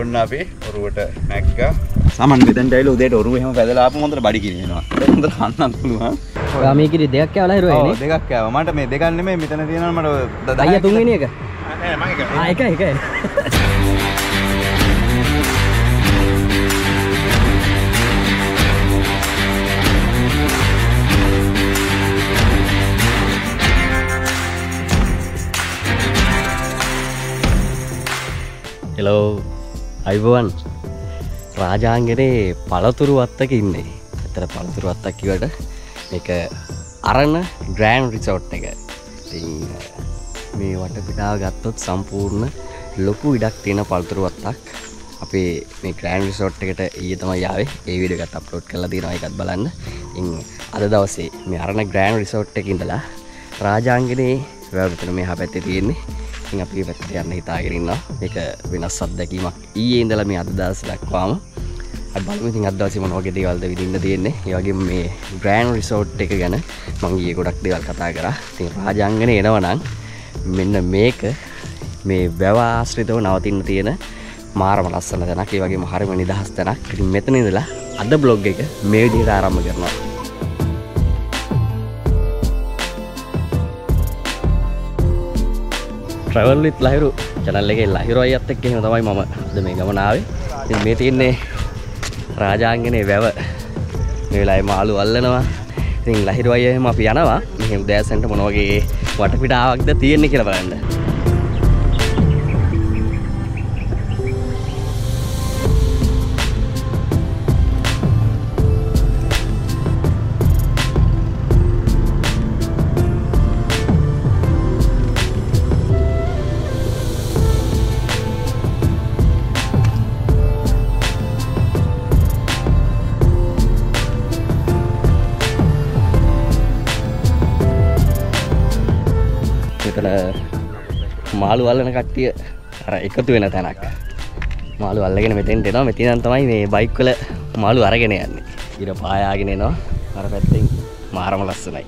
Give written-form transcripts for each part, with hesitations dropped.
ඔන්න අපි ඔරුවට නැග්ගා. සාමාන්‍ය මෙතෙන්ට ඇවිල්ලා උදේට ඔරුව එහෙම පැදලා ආපු හොඳට බඩි කිරිනවා. හොඳට කන්නත් පුළුවන්. ඔයා මේ කිරි දෙකක් කෑවලා හිරුවා නේ? ඔව් දෙකක් කෑවා. මට මේ දෙකක් නෙමෙයි මෙතන තියෙනවා මට 10 අයියා තුන්වෙනි එක. නෑ මම එක. එකයි. hello අයිබෝවන් රාජාංගනේ පළතුරු වත්තක ඉන්නේ. ඇත්තට පළතුරු වත්තක් කිව්වට මේක අරණ ග්‍රෑන්ඩ් රිසෝට් එක. ඉතින් මේ වටපිටාව ගත්තොත් සම්පූර්ණ ලොකු ඉඩක් තියෙන පළතුරු වත්තක්. අපේ මේ ග්‍රෑන්ඩ් රිසෝට් එකට ඊයේ තමයි ආවේ. ඒ වීඩියෝ එකත් අප්ලෝඩ් කරලා තියෙනවා. ඒකත් බලන්න. ඉතින් අද දවසේ මේ අරණ ග්‍රෑන්ඩ් රිසෝට් එකේ ඉඳලා රාජාංගනේ වැවුතන මේ හැපැත්තේ තියෙන්නේ. ඉතින් අපි පැත්තට යන්න හිතාගෙන ඉන්නවා. මේක වෙනස් අත්දැකීමක්. ඊයේ ඉඳලා මේ අද දවස් දක්වාම අපි බලමු ඉතින් අද දවසේ මොන වගේ දේවල්ද විඳින්න තියෙන්නේ. ඒ වගේම මේ ග්‍රෑන්ඩ් රිසෝට් එක ගැන මම ඊයේ ගොඩක් දේවල් කතා කරා. ඉතින් රාජාංගනේ එනවා නම් මෙන්න මේක මේ වැව ආශ්‍රිතව නවතින්න තියෙන මාරම ලස්සන තැනක්. ඒ වගේම හරිම නිදහස් තැනක්. ඉතින් මෙතන ඉඳලා අද බ්ලොග් එක මේ විදිහට ආරම්භ කරනවා. travel with ලහිරු channel එකේ ලහිරු අයියත් එක්ක එහෙම තමයි මම අද මේ ගමන ආවේ. ඉතින් මේ තියෙන්නේ රාජාංගනේ වැව. මේ වෙලාවේ මාළු අල්ලනවා. ඉතින් ලහිරු අයියා එහෙම අපි යනවා. මෙහෙම උදෑසනට මොන වගේ වටපිටාවක්ද තියෙන්නේ කියලා බලන්න. මාළු අල්ලන කට්ටිය අර එකතු වෙන තැනක්. මාළු අල්ලගෙන මෙතෙන්ට එනවා. මෙතනින් තමයි මේ බයික් වල මාළු අරගෙන යන්නේ. ඊට පායාගෙන එනවා. අර පැත්තෙන් මාරම ලස්සනයි.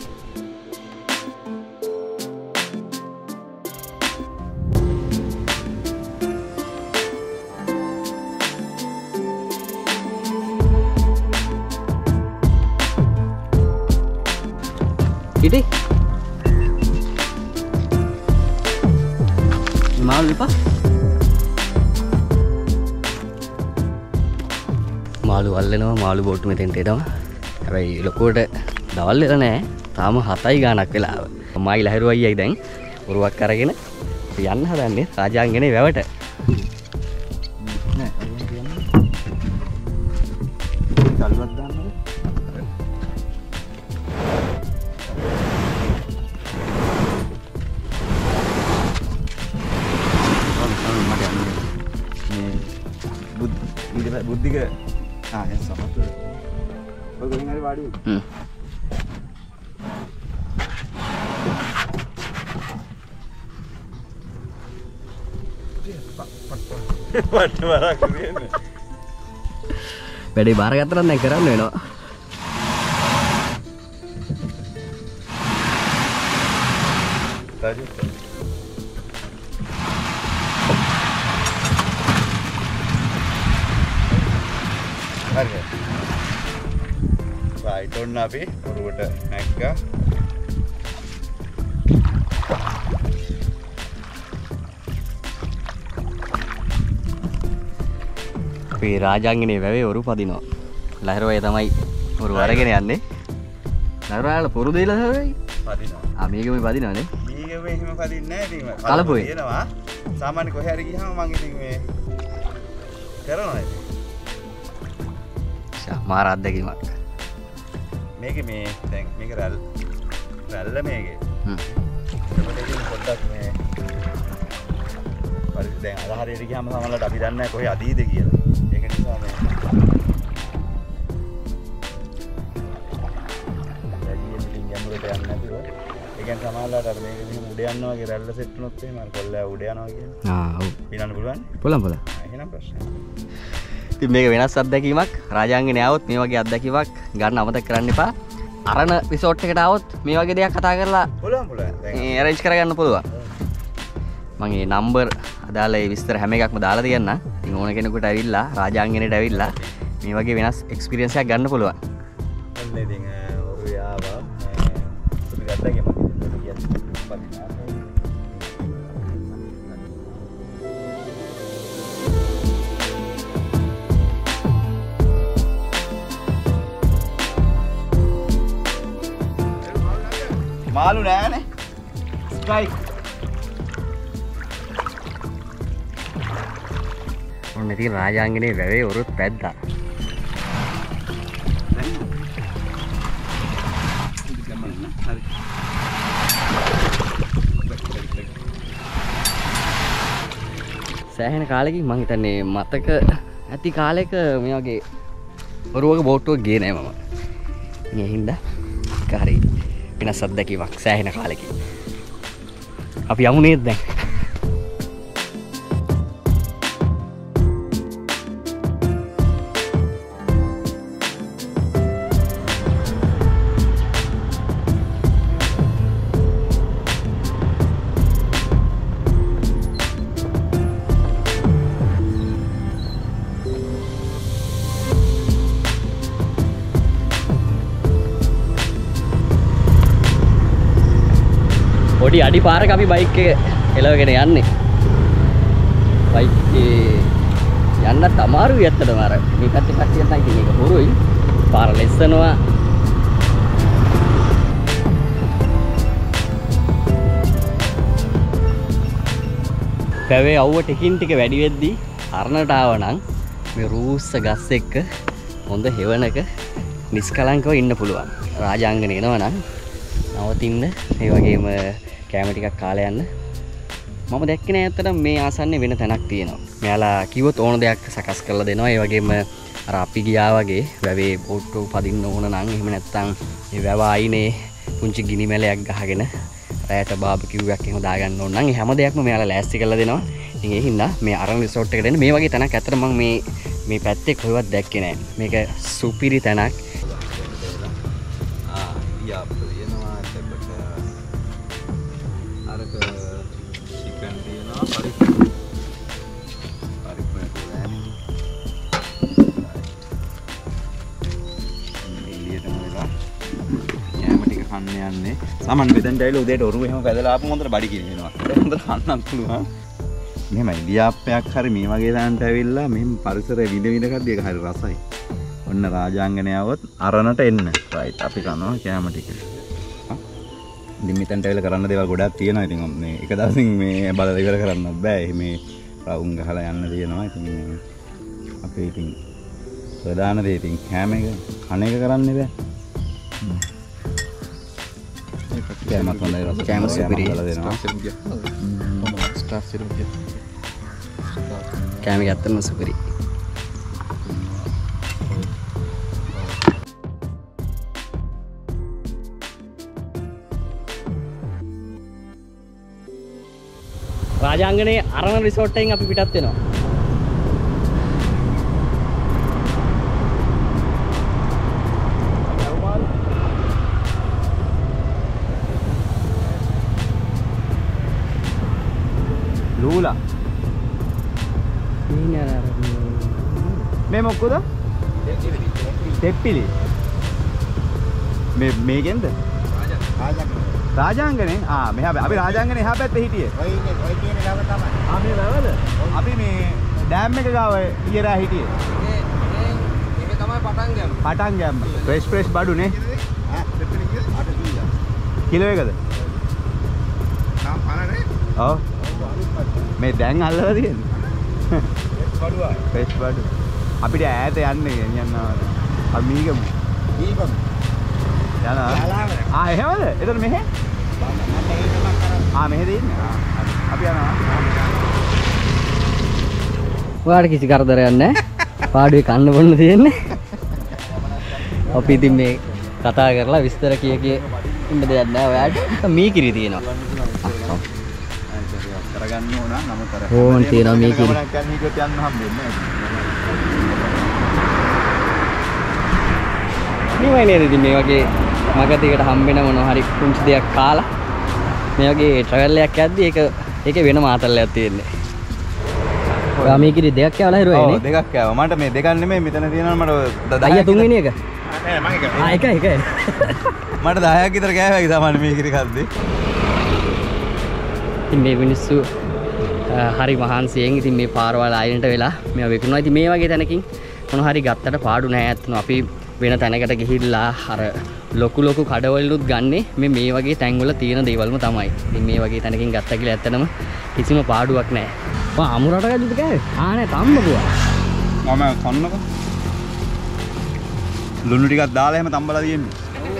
ඉතින් මාළු ඉපා මාළු අල්ලනවා. මාළු බෝට්ටු මෙතෙන්ට එනවා. හැබැයි ලොකුවට දවල් වෙලා නැහැ. තාම 7යි ගානක් වෙලාව. මයි ලහිරු අයියයි දැන් උරුවක් අරගෙන යන්න හදන්නේ රාජාංගනේ වැවට. නෑ අයියන් කියන්නේ කල්වත් දාන්නද? බුද්ධික සමත් ඔයගොල්ලන් හරි වාඩි වෙන්න. වැඩේ බාරගත්තා නම් දැන් කරන්න වෙනවා. right ඔන්න අපි ඔරුවට නැග්ගා. අපි රාජාංගනේ වැවේ ඔරු පදිනවා. ලහිරු අය තමයි ඔරු අරගෙන යන්නේ. ලහිරු අයලා පොරු දෙයිලා හැබැයි පදිනවා. මේකෙම පදිනවනේ. මේකෙම එහෙම පදින්නේ නැහැ ඉතින්. කලපොයි එනවා. සාමාන්‍ය කොහේ හරි ගියාම මම ඉතින් මේ කරනවා ඉතින්. මාර අත්දැකීමක්. මේක මේ දැන් මේක රැල්ල මේකේ. ඒකට ඉතින් පොඩ්ඩක් මේ පරිදි දැන් අර හරියට ගියාම සමහරවිට අපි දන්නේ නැහැ කොහේ අදීද කියලා. ඒක නිසා මේ වැඩියෙන් ඉතින් යමුරට යන්න නැතුව ඒ කියන්නේ සමහරවිට අර මේක මෙහෙම උඩ යනවා වගේ රැල්ල සෙට් වුණොත් එහෙම අර කොල්ලයා උඩ යනවා කියන්නේ. ඔව්. පිනන්න පුළුවන්. පුළුවන්. එහෙනම් ප්‍රශ්නයක්. ඉතින් මේක වෙනස් අත්දැකීමක්. රාජාංගනේ ආවොත් මේ වගේ අත්දැකීමක් ගන්න අමතක කරන්න එපා. අරණ රිසෝට් එකට ආවොත් මේ වගේ දෙයක් කතා කරලා පුළුවන්. මේ arrange කරගන්න පුළුවන්. මම මේ නම්බර් අදාළ ඒ විස්තර හැම එකක්ම දාලා තියන්න. ඉතින් ඕන කෙනෙකුට ඇවිල්ලා රාජාංගනයට ඇවිල්ලා මේ වගේ වෙනස් එක්ස්පීරියන්ස් එකක් ගන්න පුළුවන්. ඔන්න ඉතින් ඔරු ආවා. සුදු ගත්තා මම මාළු නෑනේ. ස්ට්‍රයික්. ඔන්න ඉතින් රාජාංගනේ වැවේ උරුත් පැද්දා. සෑහෙන කාලෙකින් මං හිතන්නේ මතක ඇති කාලෙක මේ වගේ ඔරුවක බෝට්ටුවක් ගියේ නෑ මම. මේ හින්දා කාරී වෙනස් අත්දැකීමක් සෑහෙන කාලෙකින්. අපි යමු නේද දැන්? පොඩි අඩි පාරක අපි බයික් එක එලවගෙන යන්නේ. බයික් එකේ යන්නත් අමාරුයි ඇත්තටම අර මේ පැත්තේ කට්ටිය තමයි ඉතින් ඒක හොරුයි. පාර ලෙස්සනවා. පැවේ අවුව ටිකින් ටික වැඩි වෙද්දී අරණට ආවනම් මේ රූස්ස ගස් එක්ක හොඳ හෙවණක නිස්කලංකව ඉන්න පුළුවන්. රාජාංගනේ එනවනම් නවතින්න ඒ වගේම කැම ටිකක් කාලා යන්න. මම දැක්කේ නෑ ඇත්තටම මේ ආසන්නේ වෙන තැනක් තියෙනවා. මෙයාලා කිව්වොත් ඕන දෙයක් සකස් කරලා දෙනවා. ඒ වගේම අර අපි ගියා වගේ වැවේ බෝට්ටු පදින්න ඕන නම් එහෙම නැත්නම් මේ වැව අයිනේ පුංචි ගිනි මැලයක් ගහගෙන රැයට බාබකියු එකක් එහෙම දාගන්න ඕන නම් ඒ හැම දෙයක්ම මෙයාලා ලෑස්ති කරලා දෙනවා. ඉතින් ඒ හින්දා මේ අරන් රිසෝට් එකට එන්න මේ වගේ තැනක් ඇත්තට මම මේ පැත්තේ කොහෙවත් දැක්කේ නෑ. මේක සුපිරි තැනක්. යන්නේ සමන් මෙතෙන්ට ඇවිල්ලා උදේට ඔරුව එහෙම පැදලා ආපු හොඳට බඩි කිරිනවා. හොඳට කන්නත් පුළුවන්. මෙහෙමයි ලියාප්පයක් හරි මේ වගේ තැනට ඇවිල්ලා මෙහෙම පරිසරය විඳ විඳ කද්දී ඒක හරි රසයි. ඔන්න රාජාංගනේ આવොත් අරණට එන්න. රයිට් අපි කනවා කෑම ටික. ඉතින් මෙතෙන්ට ඇවිල්ලා කරන්න දේවල් ගොඩක් තියෙනවා. ඉතින් මේ එක දවසින් මේ බලලා ඉවර කරන්නත් බෑ. මේ රවුම් ගහලා යන්න තියෙනවා. ඉතින් අපේ ඉතින් ප්‍රධාන දේ ඉතින් කෑම එක කණ එක කරන්නේ බෑ. කෑමත් හොඳයි රස කෑම සුපිරි කෑම ගත්තම සුපිරි. රාජාංගනේ අරණ රිසෝට් එකෙන් අපි පිටත් වෙනවා. ලූලා මේ මොකද? තෙප්පිලි. මේකෙන්ද? රාජාංගනේ. මෙහා අපි රාජාංගනේ එහා පැත්තේ හිටියේ. ඔය තියෙන ගාව තමයි. මේ වැවද? අපි මේ ඩෑම් එක ගාව ඊයරා හිටියේ. මේක තමයි පටන් ගෑම. පටන් ගෑම. ෆ්‍රෙෂ් බඩුනේ. කිලෝ එකද? නම් අනනේ. ඔව්. මේ දැන් අල්ලලා තියෙන්නේ. ෆ්‍රෙෂ් බඩු. අපිට ඈත යන්නේ යනවා. අපි මීගමු. යනවා. එහෙමද? එතන මෙහෙ? මෙහෙද ඉන්නේ? අපි යනවා. ඔයාලට කිසි කරදරයක් නැහැ. පාඩුවේ කන්න බොන්න තියෙන්නේ. අපි ඉතින් මේ කතා කරලා විස්තර කිය ඉන්න දෙයක් නැහැ ඔයාලට. මී කිරි තියෙනවා. කරගන්න ඕන නම් කර. ඕන් තියෙනවා මී කිරි. ගමනක් යන්න හිතුවත් යන්න හම්බෙන්නේ නැහැ. මේ නේද ඉතින් මේ වගේ මගතයකට හම්බෙන මොනවා හරි කුංචි දෙයක් කාලා මේ වගේ ට්‍රැවල් එකක් යද්දි ඒකේ වෙන මාතල්ලයක් තියෙන්නේ. ඔයා මේකේ දෙකක් කෑවලා හිරුවා ඔව් දෙකක් කෑවා. මට මේ දෙකක් නෙමෙයි මෙතන තියෙනවා මට 10ක්. අයියා තුන්වෙනි එක. නෑ මම එක. එකයි. මට 10ක් විතර කෑවා ඒ සාමාන්‍ය මේ කිරි කද්දේ. ඉතින් මේ මිනිස්සු හරි මහන්සියෙන් ඉතින් මේ පාරවල් අයිනට වෙලා මේවා විකුණනවා. ඉතින් මේ වගේ තැනකින් මොන හරි ගත්තට පාඩු නෑ ඇත්තන අපි වෙන තැනකට ගිහිල්ලා අර ලොකු කඩවලුත් ගන්නේ මේ වගේ තැන්වල තියෙන දේවල්ම තමයි. ඉතින් මේ වගේ තැනකින් ගත්තා කියලා ඇත්තනම කිසිම පාඩුවක් නෑ. ඔය අමුරට ගජුද කෑවේ? නෑ තම්බපුවා. මම කන්නකො. ලුණු ටිකක් දාලා එහෙම තම්බලා තියෙන්නේ.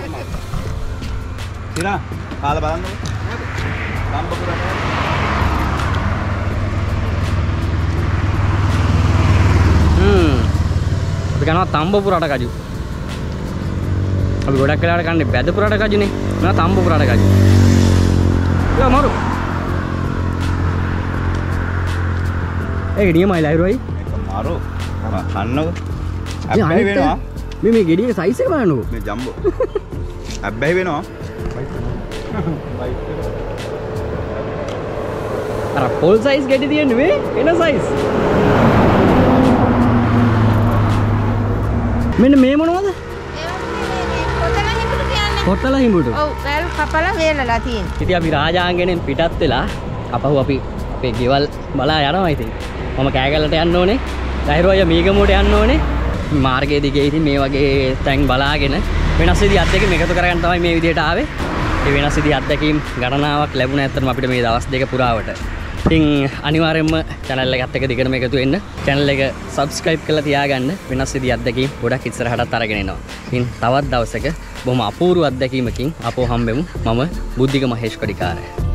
ඉතින් කාලා බලන්නකො. තම්බපුරට. අපි කනවා තම්බපුරට කජු. අපි ගොඩක් වෙලාවට කන්නේ බැදපුරට කජුනේ. මම තම්බපුරට කජු. ඒක මරු. ඒක නියමයි ලයිරෝයි. මේක මරු. කන්නකො. අබ්බැහි වෙනවා. මේ ගෙඩියේ සයිස් එක බලන්නකො. මේ ජම්බෝ. අබ්බැහි වෙනවා. අර පොල් සයිස් ගෙඩි තියෙන්නේ මේ එන සයිස්. මෙන්න මේ මොනවද? කොතල හිඹුට. ඔව් වැල් කපලා වේලලා තියෙන. ඉතින් අපි රාජාංගණයෙන් පිටත් වෙලා අපහු අපි අපේ ගෙවල් බලා යනවා ඉතින්. මම කෑගල්ලට යන්න ඕනේ. ලහිරු අයියා මීගමුවට යන්න ඕනේ. මාර්ගයේ දිගේ ඉතින් මේ වගේ තැන් බලාගෙන වෙනස් විදිහ අත්දැකීම් එකතු කරගෙන තමයි මේ විදිහට ආවේ. ඒ වෙනස් විදිහ අත්දැකීම් ගණනාවක් ලැබුණා ඇත්තටම අපිට මේ දවස් දෙක පුරාවට. ඉතින් අනිවාර්යයෙන්ම channel එකත් එක්ක දිගටම එකතු වෙන්න. channel එක subscribe කරලා තියාගන්න. වෙනස් විදිහ අත්දැකීම් ගොඩක් ඉස්සරහටත් අරගෙන එනවා. ඉතින් තවත් දවසක බොහොම අපූර්ව අත්දැකීමකින් අපෝ හම්බෙමු. මම බුද්ධික මහේෂ් කොඩිකාර.